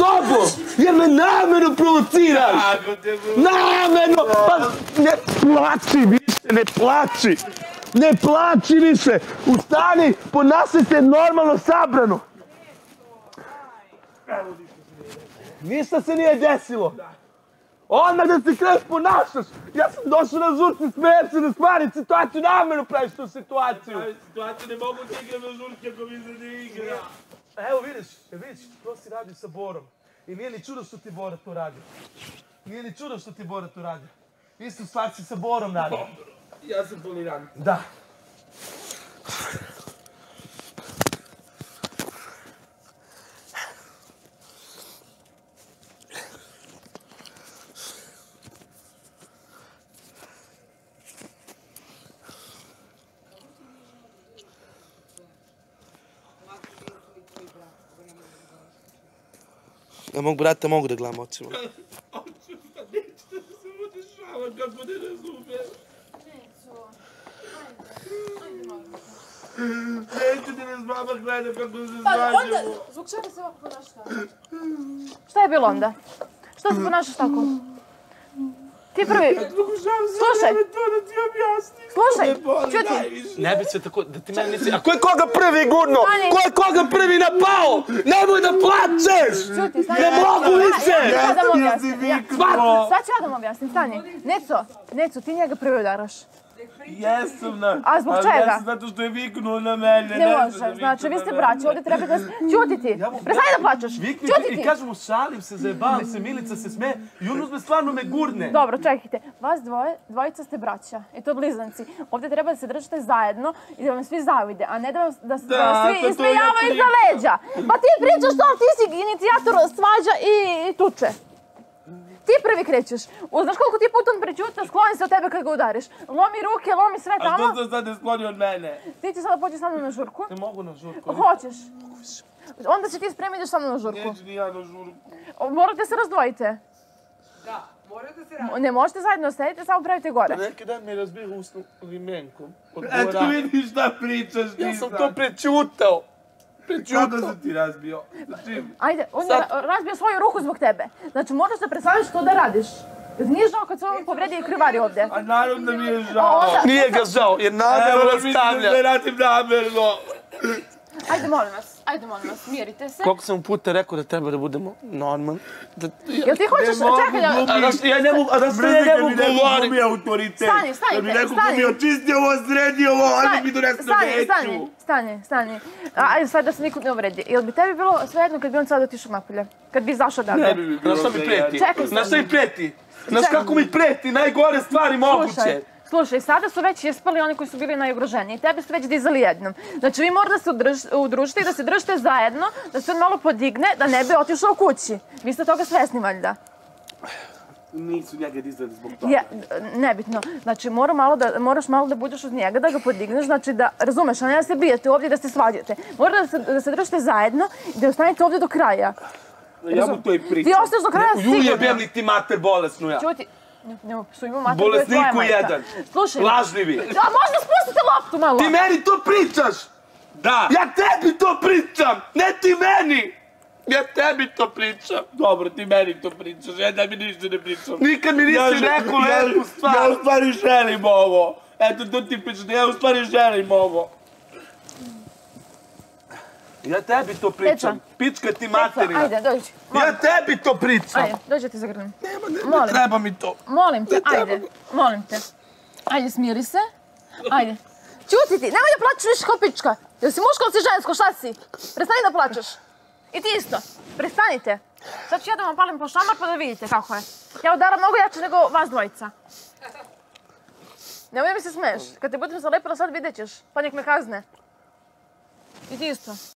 tobom, jer me namjerno provociraš. Namjerno! Pa ne plači više, ne plači. Ne plači više. Ustani, ponašaj se normalno sabrano. Ništa se nije desilo. Odmah da se kreneš ponašaš. Ja sam došao na žurci, smijem se da stvari situaciju, namjerno praviš tu situaciju. Situaciju ne mogu da igram na žurci ako mi se ne igra. Evo vidiš, to si radio sa Borom. I nije ni čudo što ti Bora to radi. Nije ni čudo što ti Bora to radi. Istu stvar si sa Borom radi. Ja sam tolerant. Da. Ja mogu, brate, mogu da gledam očima. Očima, neću da se udešavam kako ne razumeš. Neću da nas mama gleda kako se svađamo. Zbog čega se ovako ponašao? Šta je bilo onda? Što se ponašaš tako? Ti prvi... Slušaj! Slušaj, čuti! Ne bi se tako, da ti meni nisi... A ko je koga prvi gurno? Ko je koga prvi napao? Nemoj da plačeš! Čuti, stani! Ne mogu više! Sad da mu objasnim. Sad ću ja da mu objasnim, stani. Neco, ti njega prvi udaraš. Jesam na... A zbog čega? Ali jesam zato što je viknuo na mene. Ne može, znači vi ste braći, ovdje treba da... Čuti ti! Prestani da plačeš! Čuti ti! I kažem mu, šalim se, zajebavam se, Milica se sme i on uzme stvarno me gurne. Dobro, čekajte. Vas dvojica ste braća i to blizanci. Ovdje treba da se držite zajedno i da vam svi zavide, a ne da vas svi ismejavaju iza leđa. Pa ti pričaš to, ti si inicijator svađa i tuče. Ti prvi krećeš. Znaš koliko ti puta on prećuta, skloni se od tebe kad ga udariš. Lomi ruke, lomi sve tamo. A što se sad ne skloni od mene? Ti će sada poći sa mnom na žurku. Ne mogu na žurku. Hoćeš. Onda se ti spremi ideš sa mnom na žurku. Neću ni ja na žurku. Morate se razdvojite. Da, morate se raditi. Ne možete zajedno sedite, samo pravite gore. Neki dan mi razbio usnu limenkom. Eto vidiš šta pričaš, nisam. Ja sam to prećutao. Kako sam ti razbio? Ajde, on je razbio svoju ruku zbog tebe. Znači, moraš da predstaviš to da radiš. Jer nije žao kad se on povredi i krivari ovdje. A naravno da mi je žao. Nije ga žao, jer namjerno rastavlja. Evo, radim namjerno. Ajde, molim vas, mirite se. Koliko sam puta rekao da treba da budemo normalni. Jel ti hoćeš, čekaj da... Ja ne mogu, a da što ja ne mogu govoriti. Mrzim kad mi neko glumi autoritet. Stani, Da mi neko glumi očisti ovo, sredi ovo, ali mi donesu neću. Stani. Ajde, sad da se nikud ne uvredi. Jel bi tebi bilo svejedno kad bi on sad otišao napolje? Kad bi izašao odavde? Ne bi mi bilo Znaš šta mi preti? Čekaj Znaš šta mi preti? Znaš kako mi preti? Najgore stvari moguće. Slušaj, sada su već ispali oni koji su bili najugroženiji. Tebe su već dizali jednom. Znači, vi morate da se udružite i da se držite zajedno, da se on malo podigne, da ne bi otišao kući. Vi ste toga svesni, valjda. Nisu njega dizali zbog toga. Nebitno. Znači, moraš malo da budeš uz njega, da ga podigneš, znači da, razumeš, a ne da se bijete ovdje i da se svađate. Morate da se držite zajedno i da ostanete ovdje do kraja. Ja mu to i pričam. Ti ostaš do kraja sigurno. Ju jebem li ti mater bolesnu ja. Čuti, ne psujmo mater, to je tvoja Bolesniku majka. jedan. Slušaj. Lažljivi. A možda spustite loptu malo. Ti meni to pričaš! Da. Ja tebi to pričam! Ne ti meni! Ja tebi to pričam! Dobro, ti meni to pričaš, ja da mi ništa ne pričam. Nikad mi nisi rekao lepu stvar! Ja u stvari želim ovo. Eto, to ti pričam, ja u stvari želim ovo. Ja tebi to pričam. Pička ti materina. Ajde, dođi. Ja tebi to pričam. Ajde, dođi ti zagrlim. Ne treba mi to. Molim te, ajde. Molim te. Ajde, smiri se. Ajde. Ćuti ti, nemoj da plačeš više kao pička. Jel si muško ili si žensko, šta si? Prestani da plačeš. I ti isto. Prestanite. Sad ću ja da vam palim po šamar pa da vidite kako je. Ja udaram mnogo jače nego vas dvojica. Nemoj da mi se smeješ. Kad te budem zalepila sad vidjet ćeš. Pa nek me kazne. I ti isto.